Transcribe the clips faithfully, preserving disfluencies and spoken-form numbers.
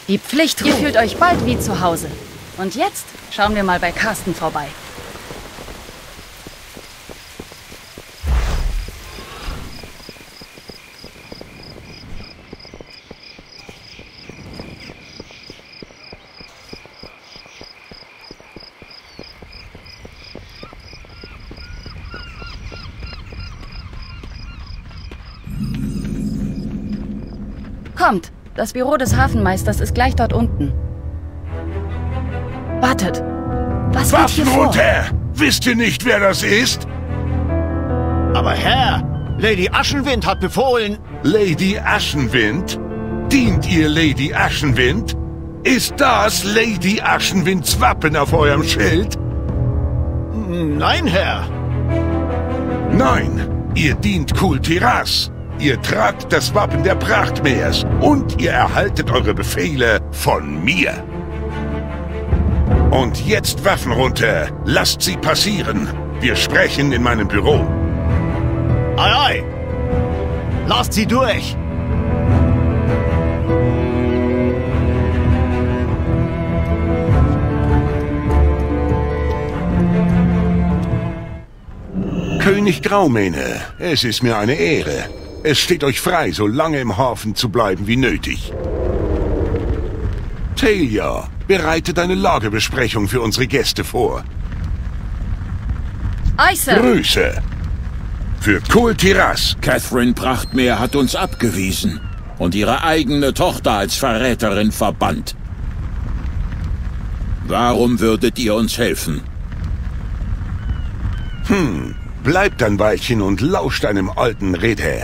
Die Pflicht. Ihr fühlt euch bald wie zu Hause. Und jetzt schauen wir mal bei Carsten vorbei. Kommt, das Büro des Hafenmeisters ist gleich dort unten. Wartet, was geht hier vor? Waffen runter! Wisst ihr nicht, wer das ist? Aber Herr, Lady Aschenwind hat befohlen... Lady Aschenwind? Dient ihr Lady Aschenwind? Ist das Lady Aschenwinds Wappen auf eurem Schild? Nein, Herr. Nein, ihr dient Kultiras. Ihr tragt das Wappen der Prachtmeers und ihr erhaltet eure Befehle von mir. Und jetzt Waffen runter. Lasst sie passieren. Wir sprechen in meinem Büro. Ei, ei. Lasst sie durch. König Graumähne, es ist mir eine Ehre. Es steht euch frei, so lange im Hafen zu bleiben wie nötig. Talia, bereitet eine Lagebesprechung für unsere Gäste vor. Eise! Grüße! Für Kultiras. Catherine Prachtmeer hat uns abgewiesen und ihre eigene Tochter als Verräterin verbannt. Warum würdet ihr uns helfen? Hm, bleibt ein Weilchen und lauscht einem alten Redher.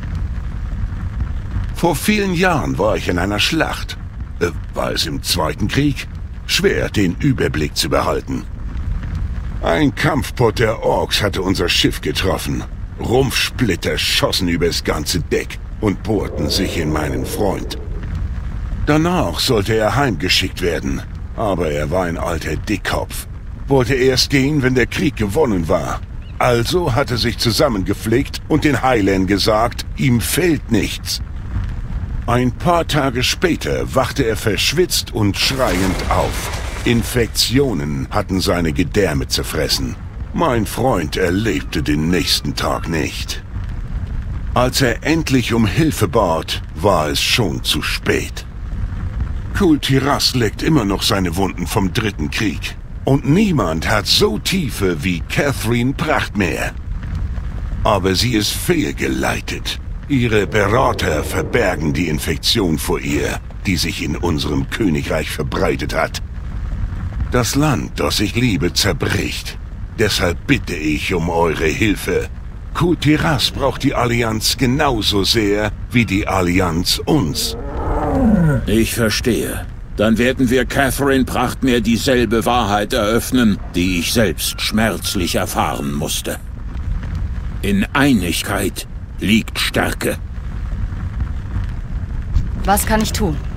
Vor vielen Jahren war ich in einer Schlacht. Äh, war es im Zweiten Krieg? Schwer, den Überblick zu behalten. Ein Kampfpot der Orks hatte unser Schiff getroffen. Rumpfsplitter schossen übers ganze Deck und bohrten sich in meinen Freund. Danach sollte er heimgeschickt werden, aber er war ein alter Dickkopf. Wollte erst gehen, wenn der Krieg gewonnen war. Also hat er sich zusammengepflegt und den Heilern gesagt, ihm fehlt nichts. Ein paar Tage später wachte er verschwitzt und schreiend auf. Infektionen hatten seine Gedärme zerfressen. Mein Freund erlebte den nächsten Tag nicht. Als er endlich um Hilfe bat, war es schon zu spät. Kultiras leckt immer noch seine Wunden vom Dritten Krieg. Und niemand hat so tiefe wie Catherine Prachtmeer. Aber sie ist fehlgeleitet. Ihre Berater verbergen die Infektion vor ihr, die sich in unserem Königreich verbreitet hat. Das Land, das ich liebe, zerbricht. Deshalb bitte ich um eure Hilfe. Kultiras braucht die Allianz genauso sehr, wie die Allianz uns. Ich verstehe. Dann werden wir Catherine Prachtmeer dieselbe Wahrheit eröffnen, die ich selbst schmerzlich erfahren musste. In Einigkeit liegt Stärke. Was kann ich tun?